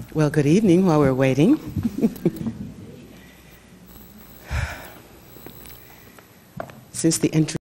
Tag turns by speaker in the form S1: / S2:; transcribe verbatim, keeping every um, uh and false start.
S1: Well, good evening while we're waiting. Since the intro